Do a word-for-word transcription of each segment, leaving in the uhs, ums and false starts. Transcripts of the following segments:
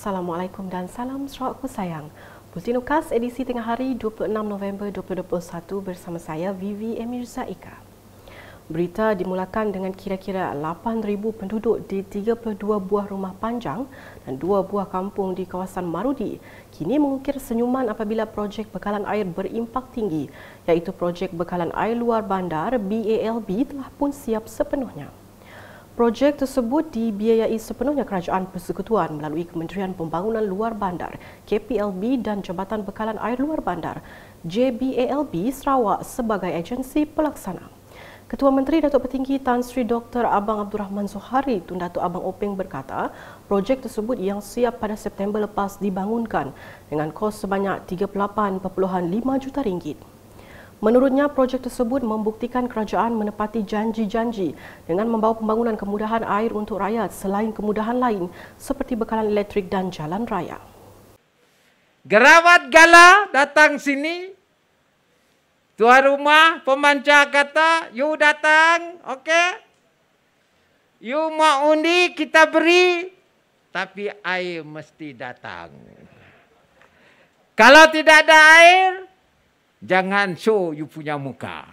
Assalamualaikum dan salam Sarawakku sayang. Bulletin Ukas edisi tengah hari dua puluh enam November dua ribu dua puluh satu bersama saya Vivi Emirza Ika. Berita dimulakan dengan kira-kira lapan ribu penduduk di tiga puluh dua buah rumah panjang dan dua buah kampung di kawasan Marudi kini mengukir senyuman apabila projek bekalan air berimpak tinggi iaitu projek bekalan air luar bandar B A L B telah pun siap sepenuhnya. Projek tersebut dibiayai sepenuhnya Kerajaan Persekutuan melalui Kementerian Pembangunan Luar Bandar K P L B dan Jabatan Bekalan Air Luar Bandar J B A L B Sarawak sebagai agensi pelaksana. Ketua Menteri Datuk Petinggi Tan Sri Doktor Abang Abdul Rahman Zohari Tun Datuk Abang Openg berkata, projek tersebut yang siap pada September lepas dibangunkan dengan kos sebanyak tiga puluh lapan perpuluhan lima juta ringgit. Menurutnya, projek tersebut membuktikan kerajaan menepati janji-janji dengan membawa pembangunan kemudahan air untuk rakyat selain kemudahan lain seperti bekalan elektrik dan jalan raya. Gerawat Gala datang sini. Tuan rumah pemancar kata, you datang, okey? You mau undi, kita beri. Tapi air mesti datang. Kalau tidak ada air, jangan show you punya muka.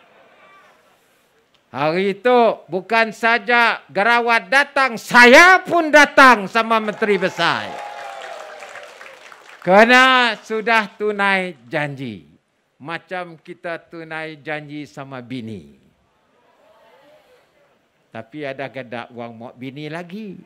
Hari itu bukan saja Gerawat datang, saya pun datang sama Menteri Besar. Kerana sudah tunai janji. Macam kita tunai janji sama bini. Tapi ada gadak wang mau bini lagi.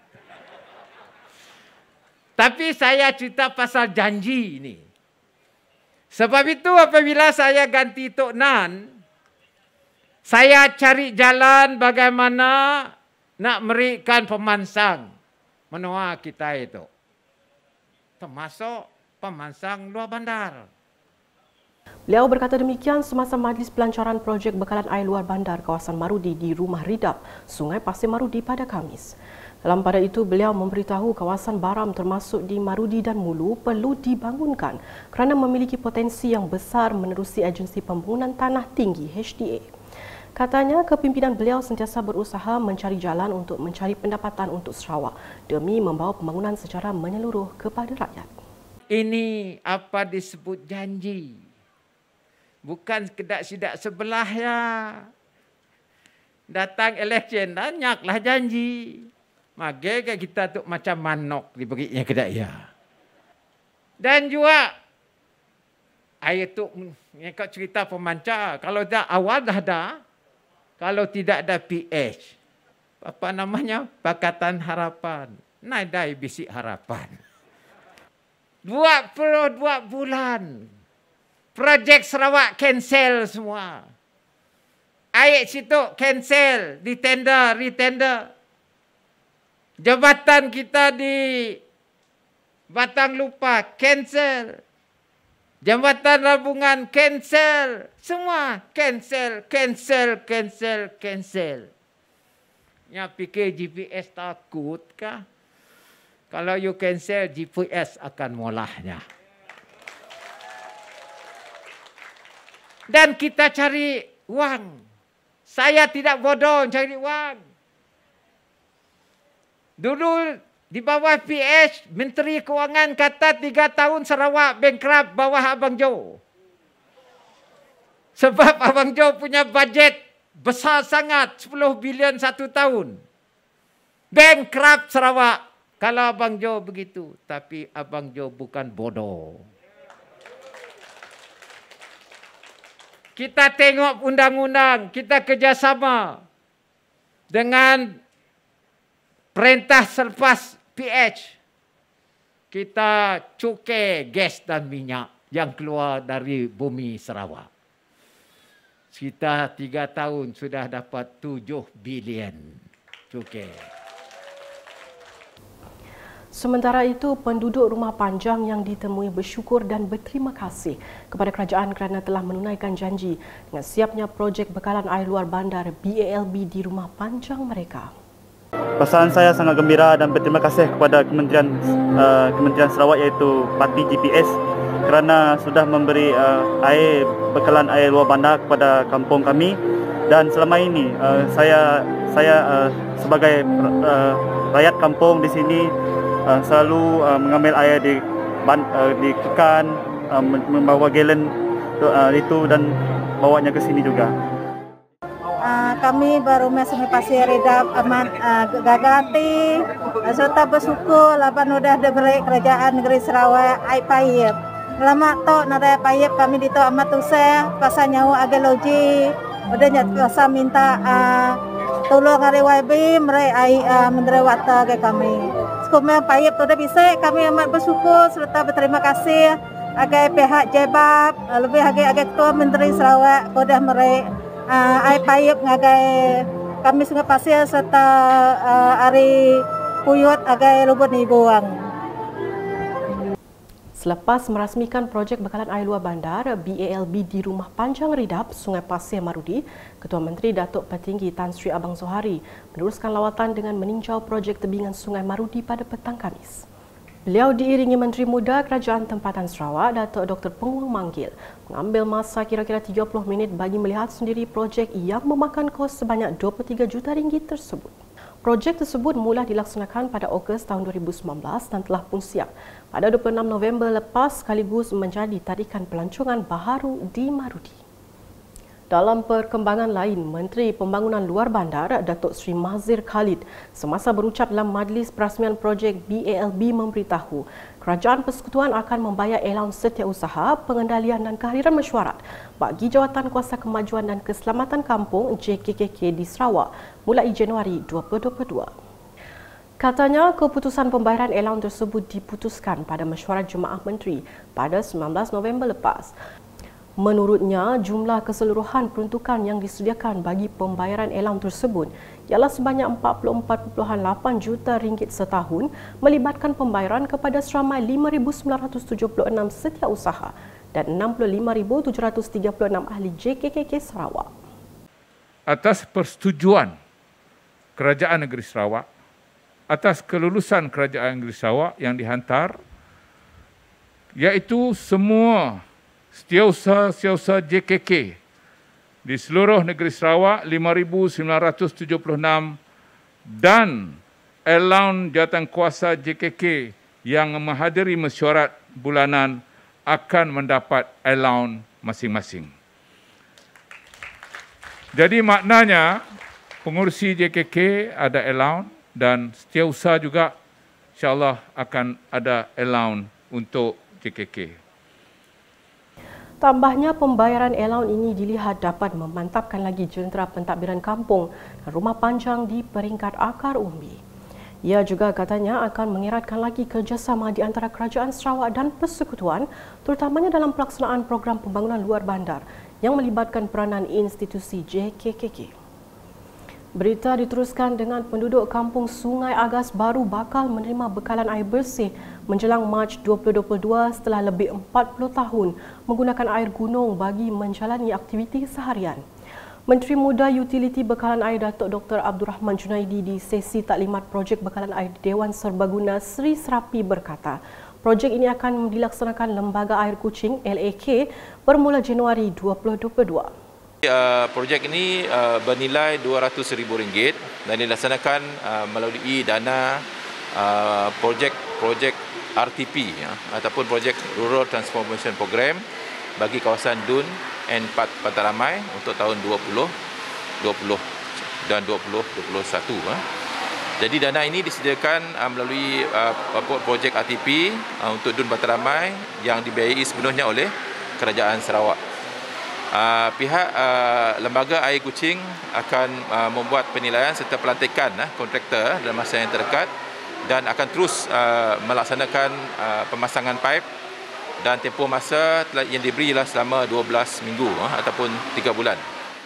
Tapi saya cerita pasal janji ini. Sebab itu apabila saya ganti Tok Nan, saya cari jalan bagaimana nak merikan pemansang menua kita itu. Termasuk pemansang luar bandar. Beliau berkata demikian semasa majlis pelancaran projek bekalan air luar bandar kawasan Marudi di Rumah Ridap, Sungai Pasir Marudi pada Khamis. Dalam pada itu, beliau memberitahu kawasan Baram termasuk di Marudi dan Mulu perlu dibangunkan kerana memiliki potensi yang besar menerusi Agensi Pembangunan Tanah Tinggi H D A. Katanya, kepimpinan beliau sentiasa berusaha mencari jalan untuk mencari pendapatan untuk Sarawak demi membawa pembangunan secara menyeluruh kepada rakyat. Ini apa disebut janji. Bukan kedak-sidak sebelah ya. Datang election, banyaklah janji. Maka kita tu macam manok diberinya kedak ya. Dan juga air tu kau cerita pemancar, kalau dah awal dah ada, kalau tidak ada P H, apa namanya? Pakatan Harapan. Naidai bisik harapan. dua puluh dua bulan. Projek Sarawak cancel semua. Air situ cancel, ditender, retender. Jabatan kita di Batang Lupa cancel. Jambatan Labungan cancel. Semua cancel, cancel, cancel, cancel. Ya fikir G P S takut kah? Kalau you cancel, G P S akan molahnya. Dan kita cari wang. Saya tidak bodoh cari wang. Dulu di bawah P H, Menteri Kewangan kata tiga tahun Sarawak bankrupt bawah Abang Jo. Sebab Abang Jo punya bajet besar sangat, sepuluh bilion satu tahun. Bankrupt Sarawak. Kalau Abang Jo begitu. Tapi Abang Jo bukan bodoh. Kita tengok undang-undang, kita kerjasama dengan perintah selepas P H. Kita cukai gas dan minyak yang keluar dari bumi Sarawak. Kita tiga tahun sudah dapat tujuh bilion cukai. Sementara itu, penduduk rumah panjang yang ditemui bersyukur dan berterima kasih kepada kerajaan kerana telah menunaikan janji dengan siapnya projek bekalan air luar bandar B A L B di rumah panjang mereka. Perasaan saya sangat gembira dan berterima kasih kepada Kementerian uh, Kementerian Sarawak iaitu Parti G P S kerana sudah memberi uh, air bekalan air luar bandar kepada kampung kami, dan selama ini uh, saya saya uh, sebagai uh, rakyat kampung di sini uh, selalu uh, mengambil air di ban, uh, di kekan, uh, membawa galon uh, itu dan bawanya ke sini juga. Uh, kami baru Sungai Pasir Redap amat uh, gagati uh, serta bersyukur laban udah diberi kerajaan negeri Sarawak air payep. Lama tok nada payep kami dito amat usah pasal nyawa agak logi. Udah nyat pasal minta uh, tolong hari Y B merai air uh, menteri water ke kami. Sekumel payep tu dah bisa kami amat bersyukur serta berterima kasih agai pihak Jebab uh, lebih agai agai ketua Menteri Sarawak sudah merai uh, air payep ngagai kami Sungai Pasir serta uh, hari puyut agai lubuk ni buang. Selepas merasmikan projek bekalan air luar bandar B A L B di Rumah Panjang Redap, Sungai Pasir Marudi, Ketua Menteri Datuk Petinggi Tan Sri Abang Zohari meneruskan lawatan dengan meninjau projek tebingan Sungai Marudi pada petang Khamis. Beliau diiringi Menteri Muda Kerajaan Tempatan Sarawak, Datuk Doktor Penguang Manggil, mengambil masa kira-kira tiga puluh minit bagi melihat sendiri projek yang memakan kos sebanyak dua puluh tiga juta ringgit tersebut. Projek tersebut mula dilaksanakan pada Ogos tahun dua ribu sembilan belas dan telah pun siap pada dua puluh enam November lepas sekaligus menjadi tarikan pelancongan baharu di Marudi. Dalam perkembangan lain, Menteri Pembangunan Luar Bandar Datuk Seri Mahzir Khalid semasa berucap dalam majlis perasmian projek B A L B memberitahu Kerajaan Persekutuan akan membayar allowance setiausaha, pengendalian dan kehadiran mesyuarat bagi Jawatan Kuasa Kemajuan dan Keselamatan Kampung J K K K di Sarawak mulai Januari dua ribu dua puluh dua. Katanya, keputusan pembayaran allowance tersebut diputuskan pada mesyuarat Jemaah Menteri pada sembilan belas November lepas. Menurutnya, jumlah keseluruhan peruntukan yang disediakan bagi pembayaran allowance tersebut ialah sebanyak empat puluh empat perpuluhan lapan juta ringgit setahun melibatkan pembayaran kepada seramai lima ribu sembilan ratus tujuh puluh enam setiausaha dan enam puluh lima ribu tujuh ratus tiga puluh enam ahli J K K K Sarawak. Atas persetujuan Kerajaan Negeri Sarawak, atas kelulusan Kerajaan Negeri Sarawak yang dihantar, iaitu semua setiausaha-setiausaha J K K di seluruh negeri Sarawak lima ribu sembilan ratus tujuh puluh enam dan allowance jawatan kuasa J K K yang menghadiri mesyuarat bulanan akan mendapat allowance masing-masing. Jadi maknanya pengurusi J K K ada allowance dan setiausaha juga insya-Allah akan ada allowance untuk J K K. Tambahnya, pembayaran allowance ini dilihat dapat memantapkan lagi jentera pentadbiran kampung dan rumah panjang di peringkat akar umbi. Ia juga katanya akan mengeratkan lagi kerjasama di antara Kerajaan Sarawak dan Persekutuan, terutamanya dalam pelaksanaan program pembangunan luar bandar yang melibatkan peranan institusi J K K K. Berita diteruskan dengan penduduk kampung Sungai Agas baru bakal menerima bekalan air bersih menjelang Mac dua ribu dua puluh dua setelah lebih empat puluh tahun menggunakan air gunung bagi menjalani aktiviti seharian. Menteri Muda Utiliti Bekalan Air Datuk Doktor Abdul Rahman Junaidi di sesi taklimat projek bekalan air Dewan Serbaguna Seri Serapi berkata, projek ini akan dilaksanakan Lembaga Air Kuching L A K bermula Januari dua ribu dua puluh dua. Uh, projek ini uh, bernilai dua ratus ribu ringgit dan dilaksanakan uh, melalui dana uh, projek-projek R T P ya, ataupun projek Rural Transformation Program bagi kawasan Dun and Pantai Ramai untuk tahun dua ribu dua puluh dan dua ribu dua puluh satu. Ya. Jadi dana ini disediakan uh, melalui uh, projek R T P uh, untuk Dun Pantai Ramai yang dibiayai sepenuhnya oleh Kerajaan Sarawak. Uh, pihak uh, Lembaga Air Kuching akan uh, membuat penilaian serta pelantikan uh, kontraktor dalam masa yang terdekat dan akan terus uh, melaksanakan uh, pemasangan pipe dan tempoh masa yang diberi ialah selama dua belas minggu uh, ataupun tiga bulan.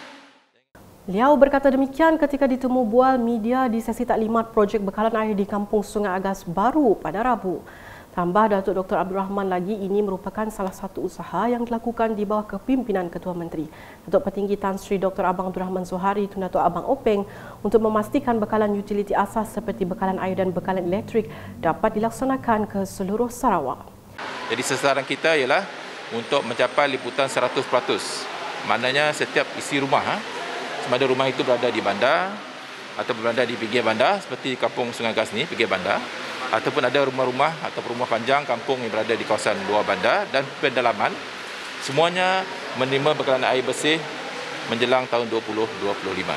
Liau berkata demikian ketika ditemu bual media di sesi taklimat projek bekalan air di Kampung Sungai Agas baru pada Rabu. Tambah Datuk Doktor Abdul Rahman lagi, ini merupakan salah satu usaha yang dilakukan di bawah kepimpinan Ketua Menteri Datuk Petinggi Tan Sri Doktor Abang Abdul Rahman Zohari Tun Datuk Abang Openg untuk memastikan bekalan utiliti asas seperti bekalan air dan bekalan elektrik dapat dilaksanakan ke seluruh Sarawak. Jadi sasaran kita ialah untuk mencapai liputan seratus peratus. Maknanya setiap isi rumah, ha, sama ada rumah itu berada di bandar atau berada di pinggir bandar seperti Kampung Sungai Agas ni, pinggir bandar, ataupun ada rumah-rumah atau rumah panjang kampung yang berada di kawasan luar bandar dan pedalaman, semuanya menerima bekalan air bersih menjelang tahun dua ribu dua puluh lima.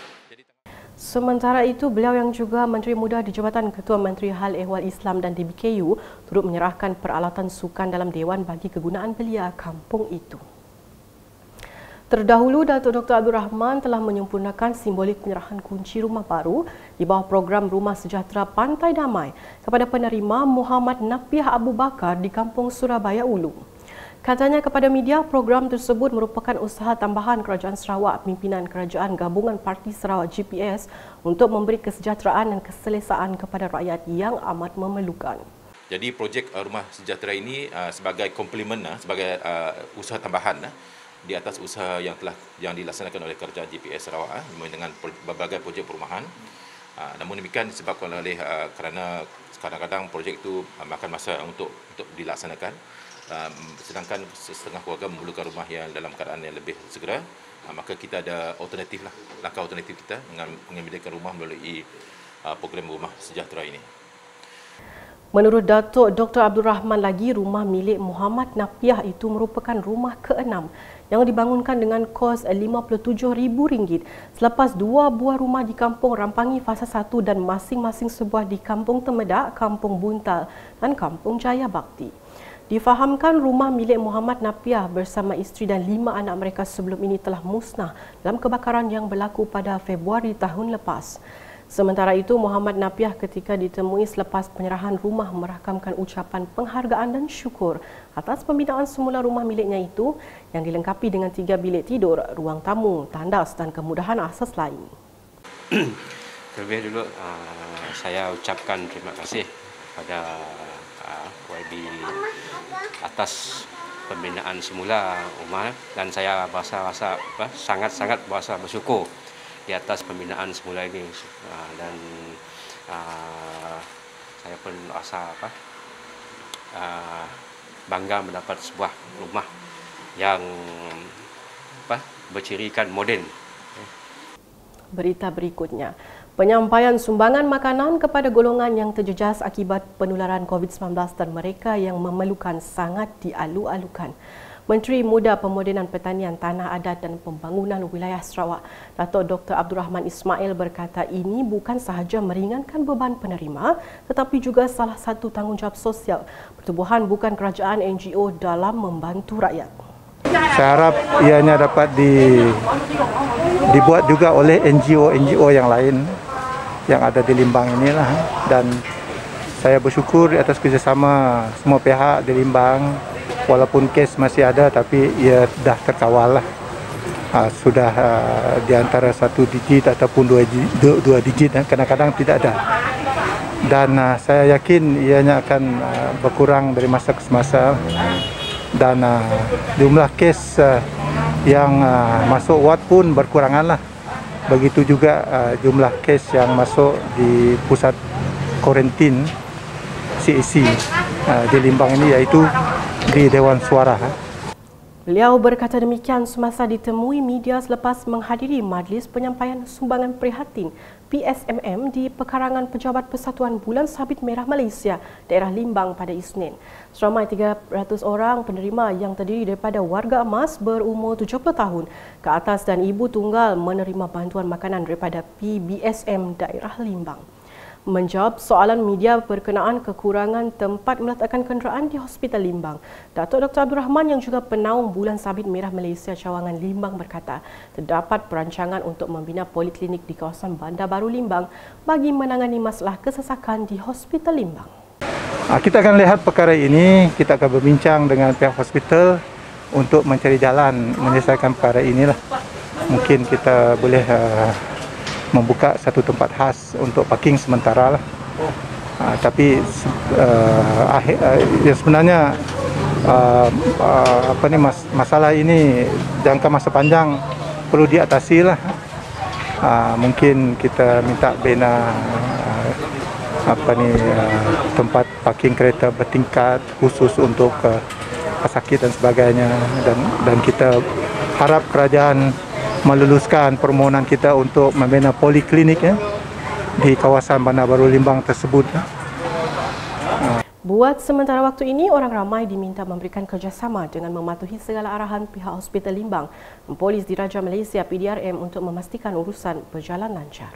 Sementara itu, beliau yang juga Menteri Muda di Jabatan Ketua Menteri Hal Ehwal Islam dan D B K U turut menyerahkan peralatan sukan dalam Dewan bagi kegunaan belia kampung itu. Terdahulu, Datuk Doktor Abdul Rahman telah menyempurnakan simbolik penyerahan kunci rumah baru di bawah program Rumah Sejahtera Pantai Damai kepada penerima Muhammad Napiah Abu Bakar di Kampung Surabaya Ulu. Katanya kepada media, program tersebut merupakan usaha tambahan Kerajaan Sarawak pimpinan Kerajaan Gabungan Parti Sarawak G P S untuk memberi kesejahteraan dan keselesaan kepada rakyat yang amat memerlukan. Jadi projek Rumah Sejahtera ini uh, sebagai komplement, uh, sebagai uh, usaha tambahan uh, di atas usaha yang telah yang dilaksanakan oleh Kerajaan G P S Sarawak uh, dengan berbagai projek perumahan. Uh, namun demikian disebabkan oleh uh, kerana kadang-kadang projek itu uh, makan masa untuk untuk dilaksanakan. Um, sedangkan setengah keluarga memerlukan rumah yang dalam keadaan yang lebih segera, uh, maka kita ada alternatif lah, langkah alternatif kita dengan menyediakan rumah melalui uh, program Rumah Sejahtera ini. Menurut Datuk Doktor Abdul Rahman lagi, rumah milik Muhammad Napiah itu merupakan rumah keenam yang dibangunkan dengan kos lima puluh tujuh ribu ringgit selepas dua buah rumah di Kampung Rampangi Fasa satu dan masing-masing sebuah di Kampung Temedak, Kampung Buntal dan Kampung Jaya Bakti. Difahamkan rumah milik Muhammad Napiah bersama isteri dan lima anak mereka sebelum ini telah musnah dalam kebakaran yang berlaku pada Februari tahun lepas. Sementara itu, Muhammad Napiah ketika ditemui selepas penyerahan rumah merakamkan ucapan penghargaan dan syukur atas pembinaan semula rumah miliknya itu yang dilengkapi dengan tiga bilik tidur, ruang tamu, tandas dan kemudahan asas lain. Terlebih dulu, uh, saya ucapkan terima kasih pada uh, Y B atas pembinaan semula rumah dan saya berasa sangat-sangat berasa bersyukur di atas pembinaan semula ini uh, dan uh, saya pun rasa apa uh, bangga mendapat sebuah rumah yang apa bercirikan moden. Berita berikutnya, penyampaian sumbangan makanan kepada golongan yang terjejas akibat penularan COVID sembilan belas dan mereka yang memerlukan sangat dialu-alukan. Menteri Muda Pemodenan Pertanian, Tanah Adat dan Pembangunan Wilayah Sarawak, Datuk Doktor Abdul Rahman Ismail berkata ini bukan sahaja meringankan beban penerima tetapi juga salah satu tanggungjawab sosial pertubuhan bukan kerajaan N G O dalam membantu rakyat. Saya harap ianya dapat di, dibuat juga oleh N G O N G O yang lain yang ada di Limbang inilah, dan saya bersyukur atas kerjasama semua pihak di Limbang. Walaupun kes masih ada tapi ia dah terkawal lah. Uh, sudah uh, di antara satu digit ataupun dua, dua, dua digit, kadang-kadang tidak ada. Dan uh, saya yakin ianya akan uh, berkurang dari masa ke semasa. Dan uh, jumlah kes uh, yang uh, masuk ward pun berkurangan lah. Begitu juga uh, jumlah kes yang masuk di pusat kuarantin C A C uh, di Limbang ini, iaitu di Dewan Suara. Beliau berkata demikian semasa ditemui media selepas menghadiri majlis penyampaian sumbangan prihatin P S M M di Pekarangan Pejabat Persatuan Bulan Sabit Merah Malaysia, daerah Limbang pada Isnin. Seramai tiga ratus orang penerima yang terdiri daripada warga emas berumur tujuh puluh tahun ke atas dan ibu tunggal menerima bantuan makanan daripada P B S M daerah Limbang. Menjawab soalan media berkenaan kekurangan tempat meletakkan kenderaan di Hospital Limbang, Datuk Doktor Abdul Rahman yang juga penaung Bulan Sabit Merah Malaysia Cawangan Limbang berkata terdapat perancangan untuk membina poliklinik di kawasan Bandar Baru Limbang bagi menangani masalah kesesakan di Hospital Limbang. Kita akan lihat perkara ini, kita akan berbincang dengan pihak hospital untuk mencari jalan menyelesaikan perkara inilah. Mungkin kita boleh uh, membuka satu tempat khas untuk parking sementara lah. Uh, tapi uh, akhir, uh, ya sebenarnya uh, uh, apa ni mas, masalah ini jangka masa panjang perlu diatasi lah. Uh, mungkin kita minta bina uh, apa ni uh, tempat parking kereta bertingkat khusus untuk uh, pesakit dan sebagainya, dan dan kita harap kerajaan meluluskan permohonan kita untuk membina poliklinik ya, di kawasan Bandar Baru Limbang tersebut. Ya. Buat sementara waktu ini, orang ramai diminta memberikan kerjasama dengan mematuhi segala arahan pihak Hospital Limbang dan Polis Diraja Malaysia P D R M untuk memastikan urusan berjalan lancar.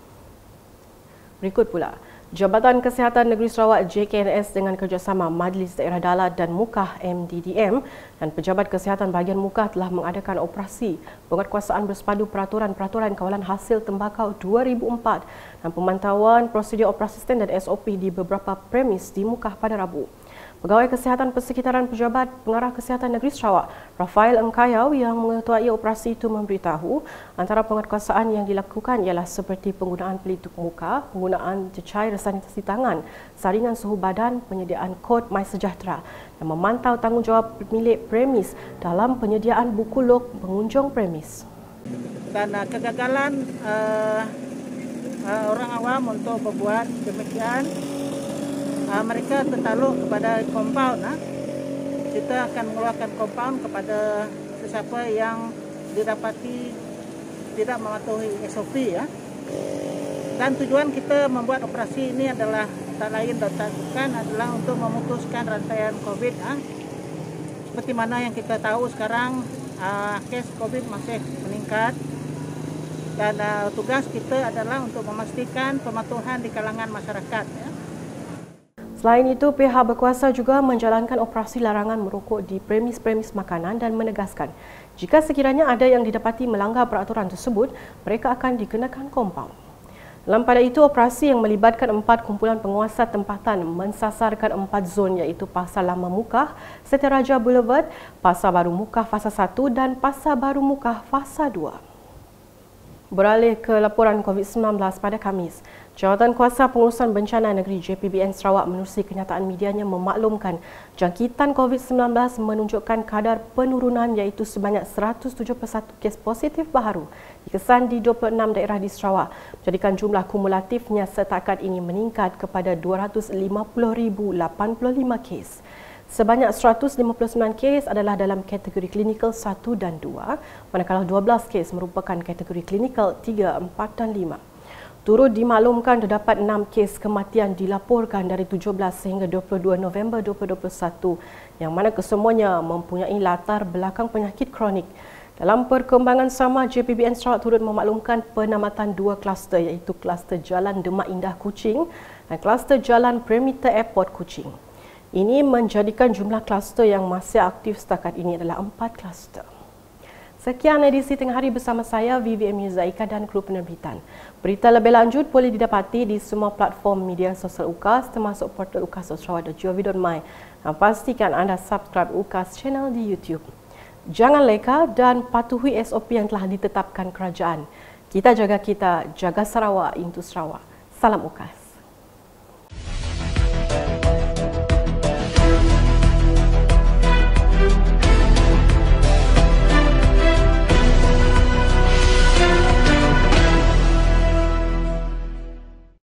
Berikut pula, Jabatan Kesihatan Negeri Sarawak J K N S dengan kerjasama Majlis Daerah Dalat dan Mukah M D D M dan Pejabat Kesihatan Bahagian Mukah telah mengadakan operasi penguatkuasaan bersepadu peraturan-peraturan kawalan hasil tembakau dua ribu empat dan pemantauan prosedur operasi standard S O P di beberapa premis di Mukah pada Rabu. Pegawai Kesihatan Persekitaran Pejabat Pengarah Kesihatan Negeri Sarawak, Rafael Engkayau yang mengetuai operasi itu memberitahu antara penguatkuasaan yang dilakukan ialah seperti penggunaan pelitup muka, penggunaan cecair sanitasi tangan, saringan suhu badan, penyediaan kod MySejahtera dan memantau tanggungjawab pemilik premis dalam penyediaan buku log pengunjung premis. Dan uh, kegagalan uh, uh, orang awam untuk membuat demikian, Uh, mereka tertaluk kepada kompaun. Ha? Kita akan mengeluarkan kompaun kepada sesiapa yang didapati tidak mematuhi S O P. Ya? Dan tujuan kita membuat operasi ini adalah tak lain dan tak bukan adalah untuk memutuskan rantaian COVID. Ha? Seperti mana yang kita tahu sekarang, uh, kes COVID masih meningkat. Dan uh, tugas kita adalah untuk memastikan pematuhan di kalangan masyarakat. Ya? Selain itu, pihak berkuasa juga menjalankan operasi larangan merokok di premis-premis makanan dan menegaskan jika sekiranya ada yang didapati melanggar peraturan tersebut, mereka akan dikenakan kompaun. Dalam pada itu, operasi yang melibatkan empat kumpulan penguasa tempatan mensasarkan empat zon iaitu Pasar Lama Mukah, Seteraja Boulevard, Pasar Baru Mukah Fasa satu dan Pasar Baru Mukah Fasa dua. Beralih ke laporan COVID sembilan belas pada Khamis, Jawatan Kuasa Pengurusan Bencana Negeri J P B N Sarawak menerusi kenyataan medianya memaklumkan jangkitan COVID sembilan belas menunjukkan kadar penurunan iaitu sebanyak seratus tujuh puluh satu kes positif baharu dikesan di dua puluh enam daerah di Sarawak, menjadikan jumlah kumulatifnya setakat ini meningkat kepada dua ratus lima puluh ribu lapan puluh lima kes. Sebanyak seratus lima puluh sembilan kes adalah dalam kategori klinikal satu dan dua, manakala dua belas kes merupakan kategori klinikal tiga, empat dan lima. Turut dimaklumkan terdapat enam kes kematian dilaporkan dari tujuh belas sehingga dua puluh dua November dua ribu dua puluh satu yang mana kesemuanya mempunyai latar belakang penyakit kronik. Dalam perkembangan sama, J P B N Sarawak turut memaklumkan penamatan dua kluster iaitu kluster Jalan Demak Indah Kuching dan kluster Jalan Perimeter Airport Kuching. Ini menjadikan jumlah kluster yang masih aktif setakat ini adalah empat kluster. Sekian edisi Tengah Hari bersama saya, Vivi Emirzah Ika dan kru penerbitan. Berita lebih lanjut boleh didapati di semua platform media sosial U K A S termasuk portal u k a s dot sarawak dot gov dot my dan pastikan anda subscribe U K A S channel di YouTube. Jangan leka dan patuhi S O P yang telah ditetapkan kerajaan. Kita jaga kita, jaga Sarawak, into Sarawak. Salam U K A S.